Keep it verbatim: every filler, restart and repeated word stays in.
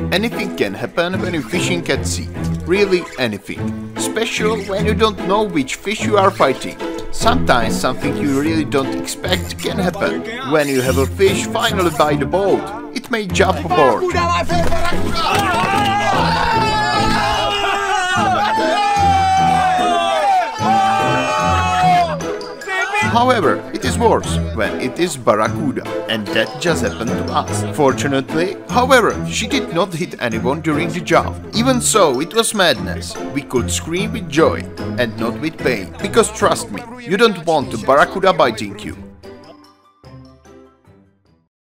Anything can happen when you're fishing at sea. Really anything. Especially when you don't know which fish you are fighting. Sometimes something you really don't expect can happen. When you have a fish finally by the boat, it may jump aboard. However, it is worse when it is Barracuda, and that just happened to us. Fortunately, however, she did not hit anyone during the jump. Even so, it was madness. We could scream with joy, and not with pain, because trust me, you don't want a Barracuda biting you.